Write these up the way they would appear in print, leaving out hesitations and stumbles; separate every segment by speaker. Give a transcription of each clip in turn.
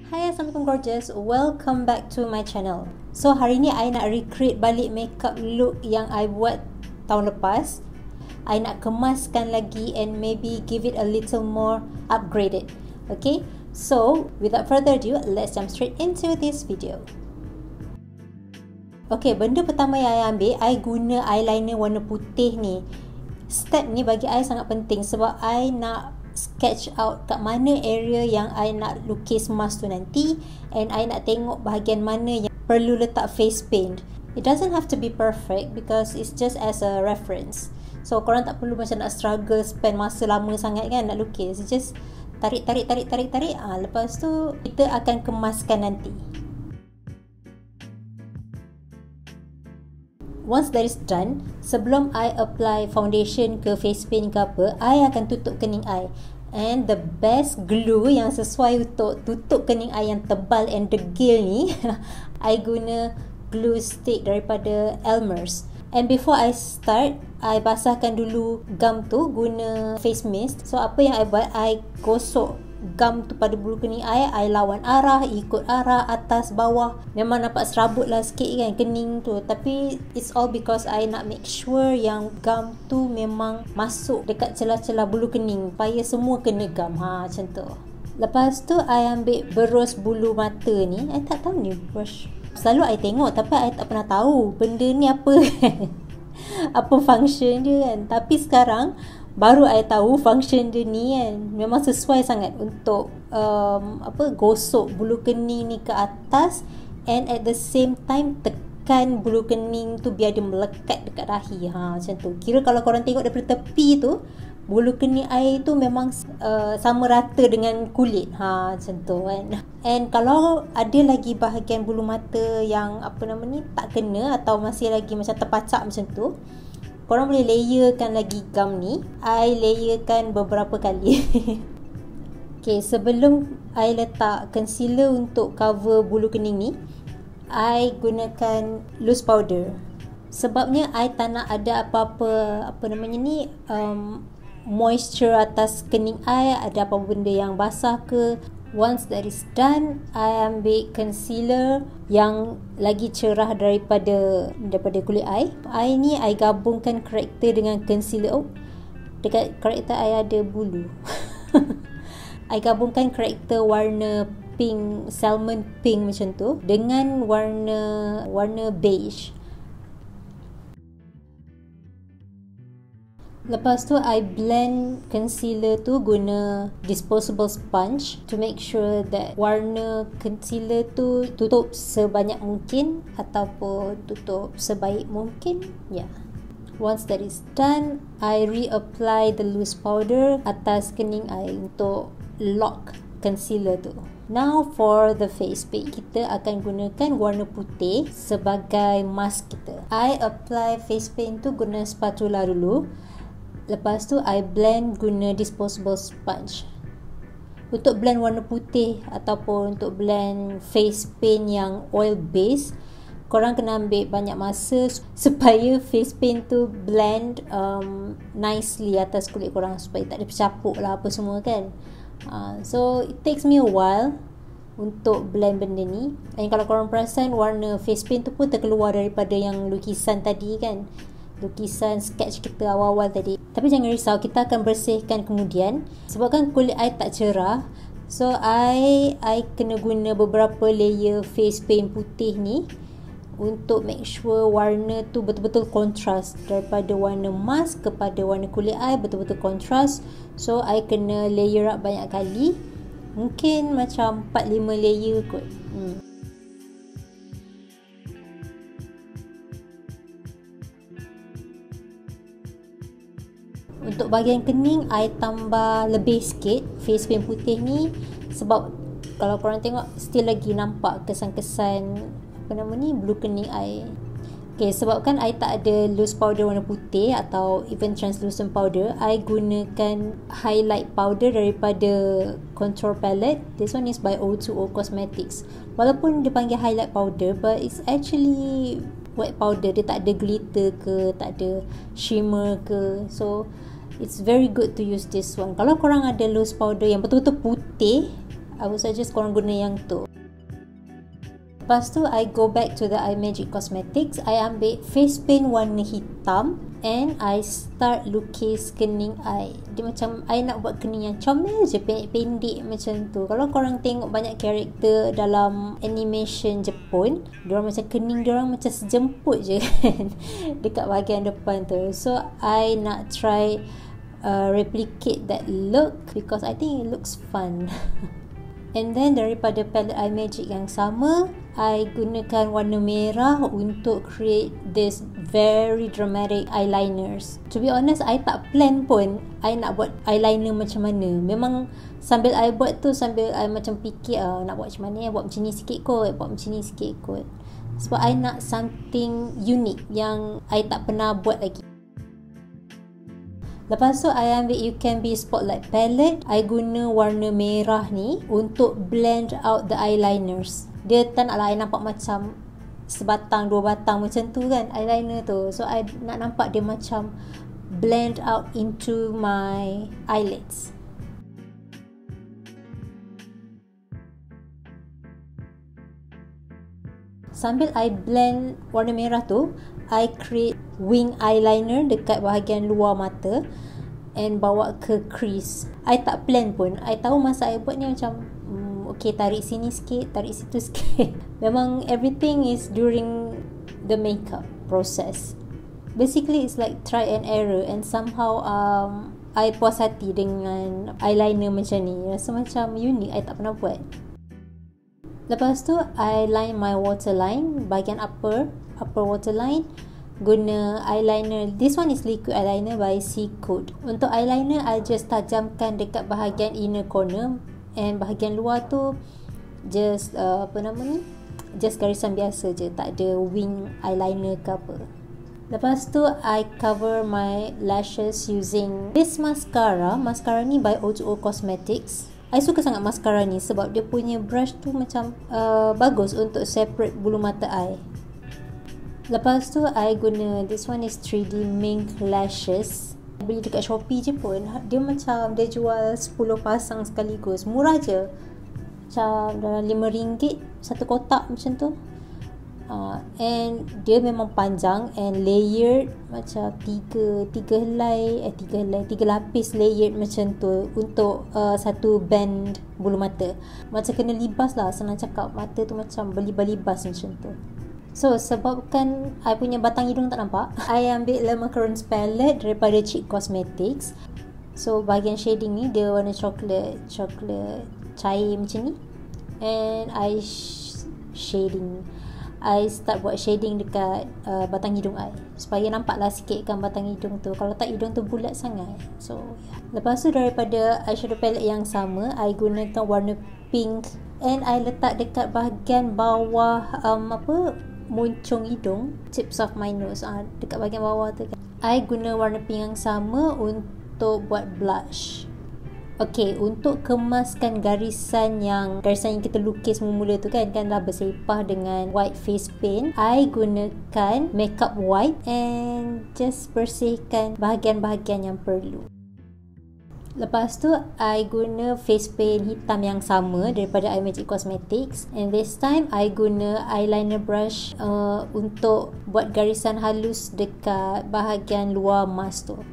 Speaker 1: Hai, Assalamualaikum gorgeous. Welcome back to my channel. So hari ni I nak recreate balik makeup look yang I buat tahun lepas. I nak kemaskan lagi and maybe give it a little more upgraded. Okay, so without further ado, let's jump straight into this video. Okay, benda pertama yang I ambil, I guna eyeliner warna putih ni. Step ni bagi I sangat penting sebab I nak sketch out kat mana area yang I nak lukis mask tu nanti, and I nak tengok bahagian mana yang perlu letak face paint. It doesn't have to be perfect because it's just as a reference. So korang tak perlu macam nak struggle spend masa lama sangat kan nak lukis. Just tarik. Lepas tu kita akan kemaskan nanti. Once that is done, sebelum I apply foundation ke face paint ke apa, I akan tutup kening I. And the best glue yang sesuai untuk tutup kening I yang tebal and degil ni, I guna glue stick daripada Elmer's. And before I start, I basahkan dulu gum tu guna face mist. So apa yang I buat, I gosok gum tu pada bulu kening I lawan arah, ikut arah, atas, bawah. Memang nampak serabut lah sikit kan kening tu, tapi it's all because I nak make sure yang gum tu memang masuk dekat celah-celah bulu kening supaya semua kena gum. Macam tu. Lepas tu I ambil berus bulu mata ni. I tak tahu ni brush, selalu I tengok tapi I tak pernah tahu benda ni apa kan. Apa function dia kan. Tapi sekarang baru I tahu function dia ni kan. Memang sesuai sangat untuk gosok bulu kening ni ke atas, and at the same time tekan bulu kening tu biar dia melekat dekat dahi. Macam tu. Kira kalau korang tengok daripada tepi tu, bulu kening I tu memang sama rata dengan kulit. Macam tu kan. And kalau ada lagi bahagian bulu mata yang tak kena atau masih lagi macam terpacak macam tu, korang boleh layerkan lagi gum ni. I layerkan beberapa kali. Okay, sebelum I letak concealer untuk cover bulu kening ni, I gunakan loose powder. Sebabnya I tak nak ada apa-apa moisture atas kening I, ada apa benda yang basah ke. Once that is done, I ambil concealer yang lagi cerah daripada kulit I. I ni I gabungkan karakter dengan concealer. Dekat karakter I ada bulu. I gabungkan karakter warna pink, salmon pink macam tu dengan warna beige. Lepas tu I blend concealer tu guna disposable sponge to make sure that warna concealer tu tutup sebanyak mungkin ataupun tutup sebaik mungkin. Once that is done, I reapply the loose powder atas kening I untuk lock concealer tu. Now for the face paint, kita akan gunakan warna putih sebagai mask kita. I apply face paint tu guna spatula dulu. Lepas tu I blend guna disposable sponge. Untuk blend warna putih ataupun untuk blend face paint yang oil base, korang kena ambil banyak masa supaya face paint tu blend nicely atas kulit korang, supaya tak ada bercapuk lah apa semua kan. So it takes me a while untuk blend benda ni. Dan kalau korang perasan, warna face paint tu pun terkeluar daripada yang lukisan tadi kan, lukisan sketch kita awal-awal tadi. Tapi jangan risau, kita akan bersihkan kemudian. Sebabkan kulit I tak cerah, so I kena guna beberapa layer face paint putih ni untuk make sure warna tu betul-betul kontras. Daripada warna mask kepada warna kulit I betul-betul kontras. So I kena layer up banyak kali. Mungkin macam 4-5 layer kot. Untuk bahagian kening, I tambah lebih sikit face paint putih ni. Sebab kalau korang tengok, still lagi nampak kesan-kesan bulu kening I. Okay, sebabkan I tak ada loose powder warna putih atau even translucent powder, I gunakan highlight powder daripada contour palette. This one is by O2O Cosmetics. Walaupun dia panggil highlight powder, but it's actually white powder. Dia tak ada glitter ke, tak ada shimmer ke. So it's very good to use this one. Kalau korang ada loose powder yang betul-betul putih, I would suggest korang guna yang tu. Lepas tu, I go back to the iMagic Cosmetics. I ambil face paint warna hitam and I start lukis kening I. Dia macam, I nak buat kening yang comel je, pendek-pendek macam tu. Kalau korang tengok banyak karakter dalam animation Jepun, diorang macam kening diorang macam sejemput je kan dekat bahagian depan tu. So, I nak try replicate that look because I think it looks fun. And then daripada palette iMagic yang sama, I gunakan warna merah untuk create this very dramatic eyeliners. To be honest, I tak plan pun I nak buat eyeliner macam mana. Memang sambil I buat tu, sambil I macam fikir nak buat macam mana, buat macam ni sikit kot, buat macam ni sikit kot. Sebab I nak something unique yang I tak pernah buat lagi. Lepas tu, I ambil You Can Be Spotlight Palette. I guna warna merah ni untuk blend out the eyeliners. Dia tak naklah I nampak macam sebatang, dua batang macam tu kan, eyeliner tu. So, I nak nampak dia macam blend out into my eyelids. Sambil I blend warna merah tu, I create wing eyeliner dekat bahagian luar mata and bawa ke crease. I tak plan pun. I tahu masa I buat ni macam okay, tarik sini sikit, tarik situ sikit. Memang everything is during the makeup process. Basically, it's like try and error, and somehow I puas hati dengan eyeliner macam ni. Rasa macam unik, I tak pernah buat. Lepas tu, I line my waterline, bahagian upper waterline, guna eyeliner. This one is liquid eyeliner by C-Code. Untuk eyeliner, I just tajamkan dekat bahagian inner corner, and bahagian luar tu just just garisan biasa je, tak ada wing eyeliner ke apa. Lepas tu, I cover my lashes using this mascara ni by O2O Cosmetics. I suka sangat mascara ni sebab dia punya brush tu macam bagus untuk separate bulu mata I. Lepas tu, I guna this one is 3D Mink Lashes. Beli dekat Shopee je pun. Dia macam dia jual 10 pasang sekaligus. Murah je. Macam dalam RM5 satu kotak macam tu. And dia memang panjang and layered, macam tiga lapis layered macam tu untuk satu band bulu mata. Macam kena libas lah, senang cakap. Mata tu macam berlibas-libas macam tu. So, sebabkan I punya batang hidung tak nampak, I ambil Le Macarons palette daripada Cheek Cosmetics. So, bahagian shading ni dia warna coklat cair macam ni. And I start buat shading dekat batang hidung I, supaya nampaklah sikit kan batang hidung tu. Kalau tak, hidung tu bulat sangat. So, yeah. Lepas tu, daripada eyeshadow palette yang sama, I gunakan warna pink and I letak dekat bahagian bawah muncung hidung, tips of my nose, dekat bahagian bawah tu kan. I guna warna pink yang sama untuk buat blush. Okay, untuk kemaskan garisan yang kita lukis mula tu kan dah bersepah dengan white face paint, I gunakan makeup wipe and just bersihkan bahagian-bahagian yang perlu. Lepas tu, I guna face paint hitam yang sama daripada iMagic Cosmetics, and this time I guna eyeliner brush untuk buat garisan halus dekat bahagian luar mask tu.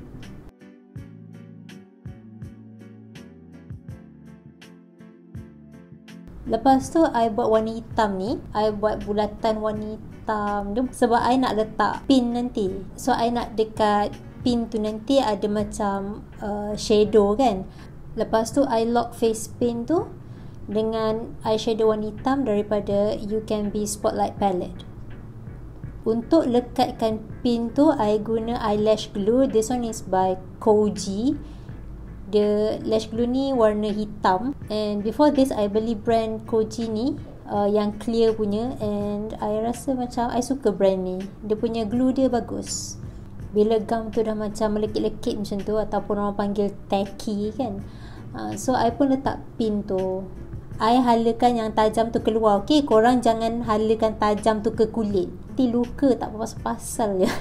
Speaker 1: Lepas tu, I buat warna hitam ni. I buat bulatan warna hitam dia sebab I nak letak pin nanti. So, I nak dekat pin tu nanti ada macam shadow kan. Lepas tu, I lock face paint tu dengan eyeshadow warna hitam daripada You Can Be Spotlight Palette. Untuk lekatkan pin tu, I guna eyelash glue. This one is by Koji. Dia lash glue ni warna hitam, and before this I beli brand Koji ni yang clear punya, and I rasa macam I suka brand ni. Dia punya glue dia bagus. Bila gum tu dah macam melekit-lekit macam tu, ataupun orang panggil tacky kan, so I pun letak pin tu. I halakan yang tajam tu keluar. Okay, korang jangan halakan tajam tu ke kulit, nanti luka tak pasal-pasal je.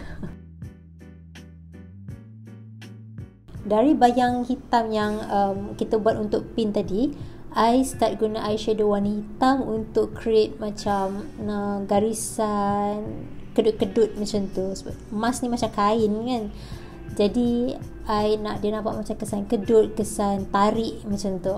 Speaker 1: Dari bayang hitam yang kita buat untuk pin tadi, I start guna eyeshadow warna hitam untuk create macam garisan kedut-kedut macam tu. Sebab emas ni macam kain kan, jadi I nak dia nampak macam kesan kedut, kesan tarik macam tu.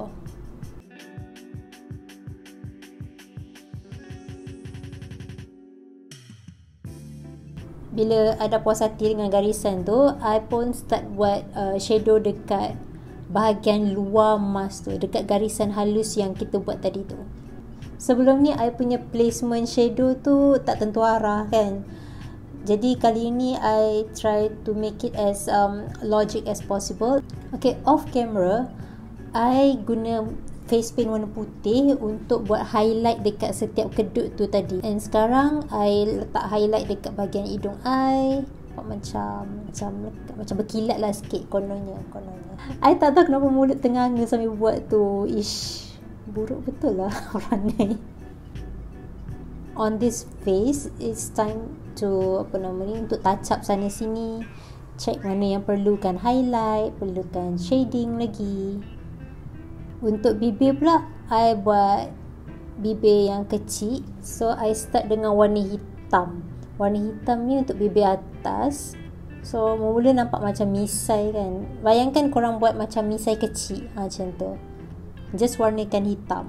Speaker 1: Bila I dah puas hati dengan garisan tu, I pun start buat shadow dekat bahagian luar mask tu, dekat garisan halus yang kita buat tadi tu. Sebelum ni I punya placement shadow tu tak tentu arah kan, jadi kali ni I try to make it as logic as possible. Okay, off camera I guna face paint warna putih untuk buat highlight dekat setiap kedut tu tadi. And sekarang I letak highlight dekat bahagian hidung I, macam berkilat lah sikit kononnya. I tak tahu kenapa mulut tenganga sambil buat tu. Ish, buruk betul lah orang ni. On this face, it's time to untuk touch up sana sini, check mana yang perlukan highlight, perlukan shading lagi. Untuk bibir pula, I buat bibir yang kecil, so I start dengan warna hitam. Warna hitam ni untuk bibir atas, so mula nampak macam misai kan. Bayangkan korang buat macam misai kecil macam tu, just warnakan hitam.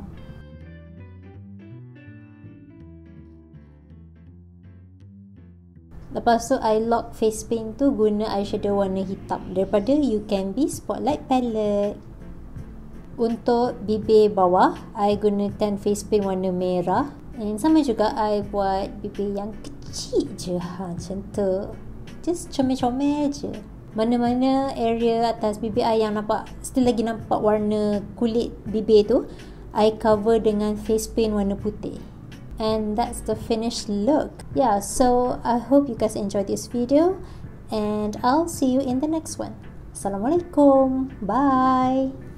Speaker 1: Lepas tu I lock face paint tu guna eyeshadow warna hitam daripada You Can Be Spotlight Palette. Untuk bibir bawah, I gunakan face paint warna merah. And sama juga I buat bibir yang kecil je, macam tu. Just comel-comel je. Mana-mana area atas bibir I yang still lagi nampak warna kulit bibir tu, I cover dengan face paint warna putih. And that's the finished look. Yeah, so I hope you guys enjoyed this video, and I'll see you in the next one. Assalamualaikum. Bye.